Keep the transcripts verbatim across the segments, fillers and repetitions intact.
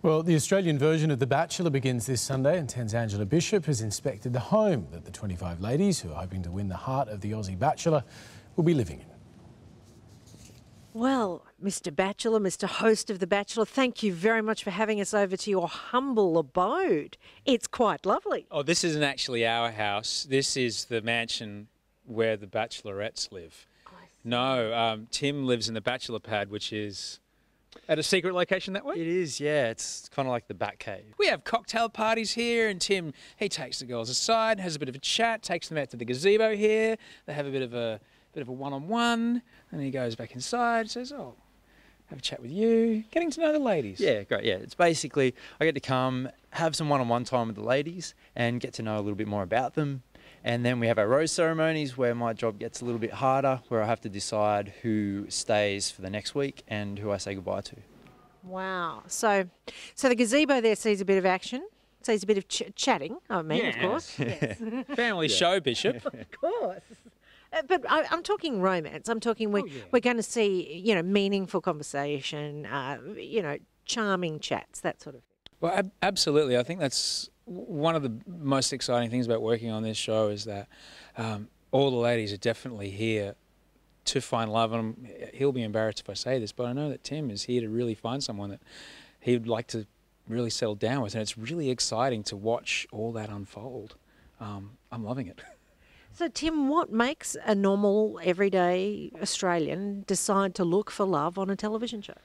Well, the Australian version of The Bachelor begins this Sunday, and ten's Angela Bishop has inspected the home that the twenty-five ladies who are hoping to win the heart of the Aussie Bachelor will be living in. Well, Mister Bachelor, Mister Host of The Bachelor, thank you very much for having us over to your humble abode. It's quite lovely. Oh, this isn't actually our house. This is the mansion where the bachelorettes live. No, um, Tim lives in the bachelor pad, which is at a secret location that way? It is, yeah. It's kind of like the Bat Cave. We have cocktail parties here, and Tim, he takes the girls aside, has a bit of a chat, takes them out to the gazebo here. They have a bit of a bit of a one-on-one, and he goes back inside, says, oh, have a chat with you, getting to know the ladies. Yeah, great, yeah. It's basically, I get to come, have some one-on-one time with the ladies, and get to know a little bit more about them. And then we have our rose ceremonies where my job gets a little bit harder, where I have to decide who stays for the next week and who I say goodbye to. Wow. So so the gazebo there sees a bit of action, sees a bit of ch chatting, I mean, Yes. of course. Yes. Family show, Bishop. Of course. Uh, But I, I'm talking romance. I'm talking we, Oh, yeah. we're going to see, you know, meaningful conversation, uh, you know, charming chats, that sort of thing. Well, ab absolutely. I think that's one of the most exciting things about working on this show is that um, all the ladies are definitely here to find love. And he'll be embarrassed if I say this, but I know that Tim is here to really find someone that he'd like to really settle down with. And it's really exciting to watch all that unfold. Um, I'm loving it. So, Tim, what makes a normal, everyday Australian decide to look for love on a television show?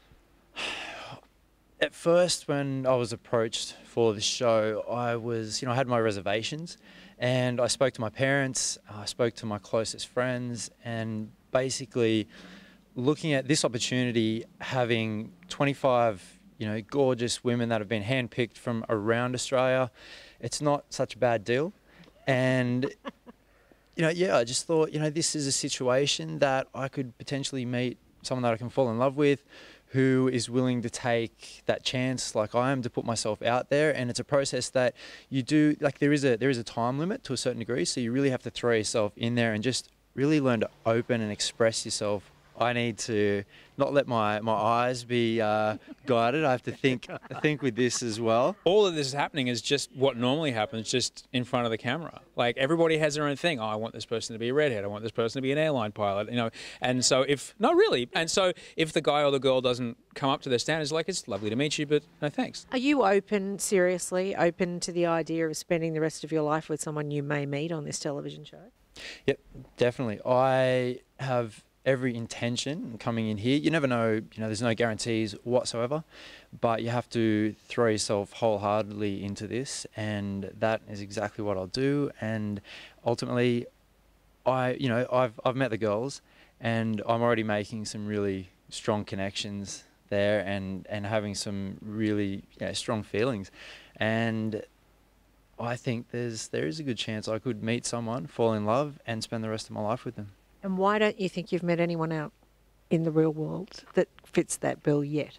At first, when I was approached for this show, I was, you know, I had my reservations, and I spoke to my parents, I spoke to my closest friends, and basically looking at this opportunity, having twenty-five, you know, gorgeous women that have been handpicked from around Australia, it's not such a bad deal. And, you know, yeah, I just thought, you know, this is a situation that I could potentially meet someone that I can fall in love with, who is willing to take that chance like I am to put myself out there. And it's a process that you do, like there is a there is a time limit to a certain degree, so you really have to throw yourself in there and just really learn to open and express yourself. I need to not let my, my eyes be uh, guided. I have to think think with this as well. All of this is happening is just what normally happens just in front of the camera. Like everybody has their own thing. Oh, I want this person to be a redhead. I want this person to be an airline pilot, you know. And so if, no, really. And so if the guy or the girl doesn't come up to their standards, like, it's lovely to meet you, but no thanks. Are you open, seriously, open to the idea of spending the rest of your life with someone you may meet on this television show? Yep, definitely. I have every intention coming in here. You never know, you know, there's no guarantees whatsoever, but you have to throw yourself wholeheartedly into this, and that is exactly what I'll do. And ultimately, I, you know, I've, I've met the girls, and I'm already making some really strong connections there, and, and having some really, you know, strong feelings. And I think there's, there is a good chance I could meet someone, fall in love, and spend the rest of my life with them. And why don't you think you've met anyone out in the real world that fits that bill yet?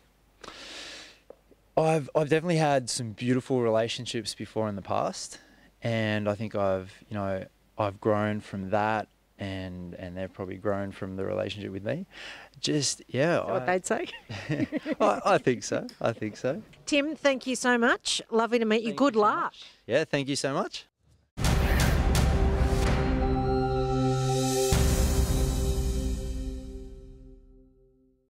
I've I've definitely had some beautiful relationships before in the past, and I think I've you know I've grown from that, and and they've probably grown from the relationship with me. Just yeah, Is that what they'd say? I, I think so. I think so. Tim, thank you so much. Lovely to meet you. Thank Good you so luck. much. Yeah, thank you so much.